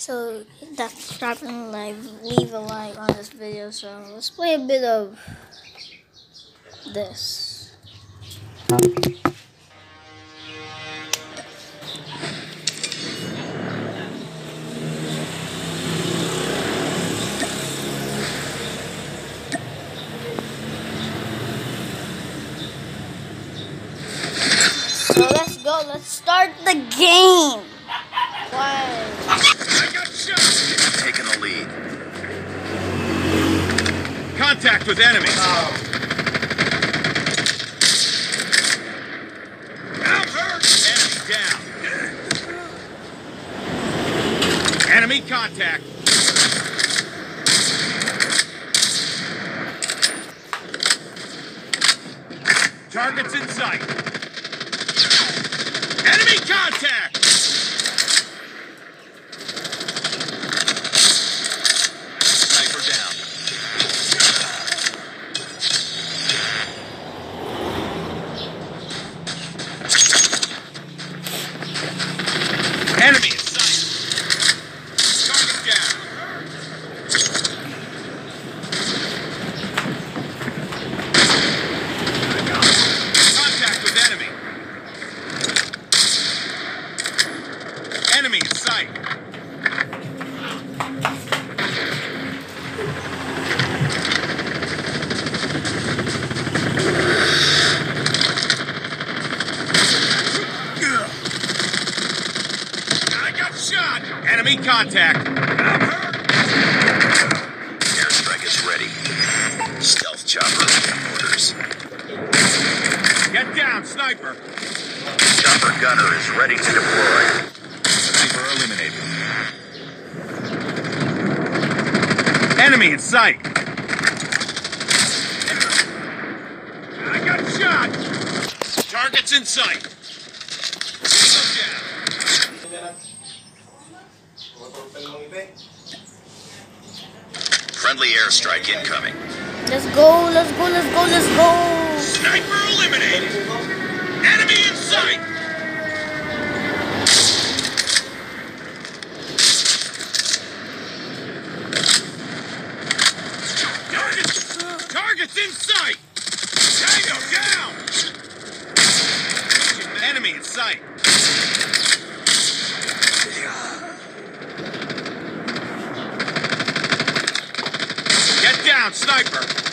So hit that subscribe and leave a like on this video. So let's play a bit of this. So let's go. Let's start the game. Why? I got shot! Taking the lead. Contact with enemies. I'm hurt! Enemy down. Enemy contact. Targets in sight. Enemy contact! Sniper down. Enemy in sight. Target down. Contact with enemy. Enemy in sight. I got shot. Enemy contact. I'm hurt. Airstrike is ready. Stealth chopper orders. Get down, sniper. Chopper gunner is ready to deploy. Sniper eliminated. Enemy in sight. I got shot. Targets in sight. Down. Friendly airstrike incoming. Let's go. Let's go. Let's go. Let's go. Sniper eliminated. Enemy in sight. Targets in sight! Tango down! Enemy in sight! Get down, sniper!